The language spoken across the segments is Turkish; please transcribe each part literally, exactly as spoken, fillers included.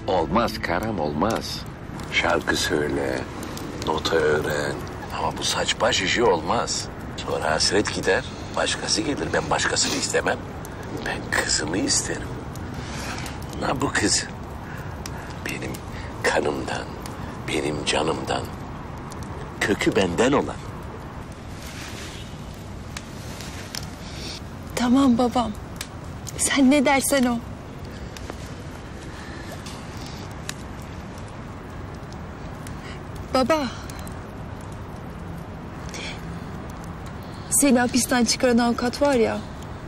Olmaz Karam, olmaz. Şarkı söyle, nota öğren. Ama bu saç baş işi olmaz. Sonra hasret gider, başkası gelir. Ben başkasını istemem. Ben kızımı isterim. Na bu kız benim kanımdan, benim canımdan, kökü benden olan. Tamam babam. Sen ne dersen o. Baba. Seni hapisten çıkaran avukat var ya.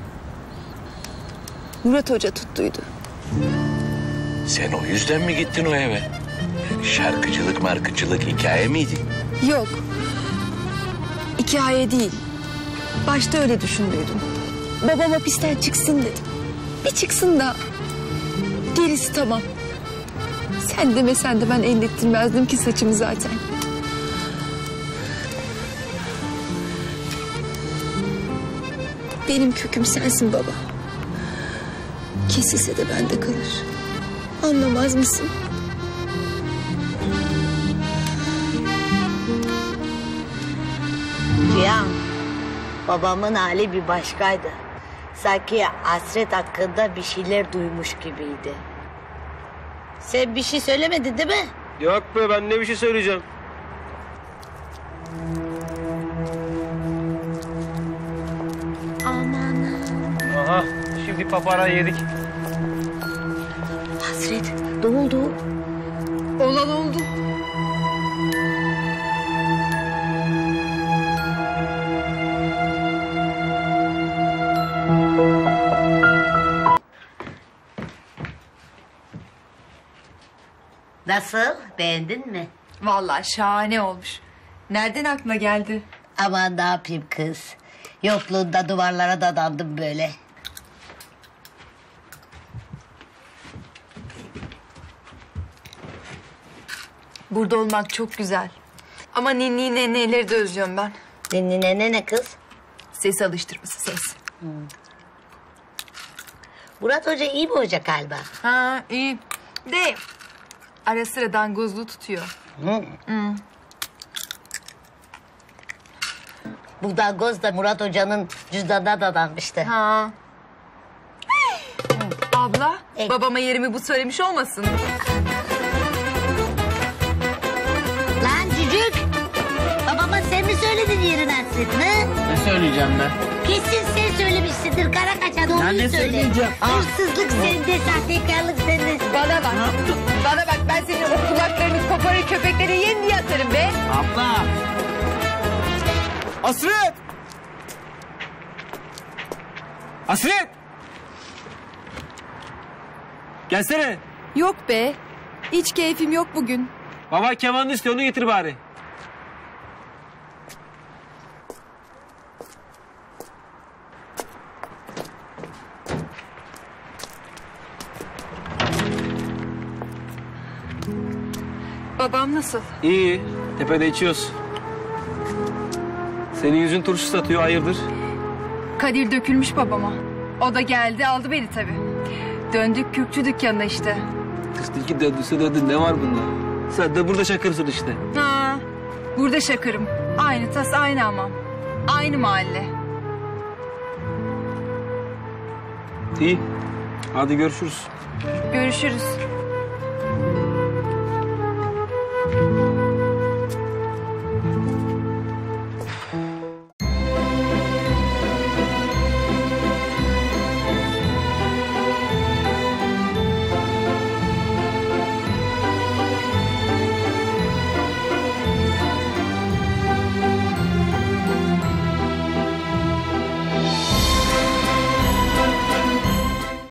Murat Hoca tuttuydu. Sen o yüzden mi gittin o eve? Yani şarkıcılık markıcılık hikaye miydi? Yok. Hikaye değil. Başta öyle düşündüydüm. Babam hapisten çıksın dedim. Bir çıksın da gerisi tamam. Sen demesen de ben ellettirmezdim ki saçımı zaten. Benim köküm sensin baba. Kesilse de bende kalır. Anlamaz mısın? Cihan, babamın hali bir başkaydı. Sanki hasret hakkında bir şeyler duymuş gibiydi. Sen bir şey söylemedin değil mi? Yok be, ben ne bir şey söyleyeceğim. Aman. Aha, şimdi papara yedik. Hasret, ne oldu? Olan oldu. Nasıl? Beğendin mi? Vallahi şahane olmuş. Nereden aklına geldi? Aman ne yapayım kız. Yokluğunda duvarlara dadandım böyle. Burada olmak çok güzel. Ama ninni neneleri de özlüyorum ben. Ninni nene ne kız? Ses alıştırması ses. Hmm. Murat Hoca iyi bir hoca galiba. Ha iyi. De ara sıra dangozluğu tutuyor. Hı. Hı. Bu dangoz da Murat Hoca'nın cüzdanına dadanmıştı. Ha. Abla, E- babama yerimi bu söylemiş olmasın? Lan cücük! Babama sen mi söyledin yerin hasretini? Ne söyleyeceğim ben? Kesin sen söylemişsindir kara kaçan onu Ben söyle. ne söyleyeceğim? Hırsızlık sende, sahtekarlık sende. Bana bak. Bana bak, ben senin o kulaklarını koparır köpekleri yen diye atarım be. Abla! Hasret! Hasret! Gelsene. Yok be. Hiç keyfim yok bugün. Baba kemanını istiyor, onu getir bari. Babam nasıl? İyi, tepede içiyoruz. Senin yüzün turşu satıyor, hayırdır? Kadir dökülmüş babama. O da geldi aldı beni tabii. Döndük kürkçü dükkanına işte. Kız ki döndüse döndü, ne var bunda? Sen de burada şakırsın işte. Ha, burada şakırım. Aynı tas aynı hamam. Aynı mahalle. İyi, hadi görüşürüz. Görüşürüz.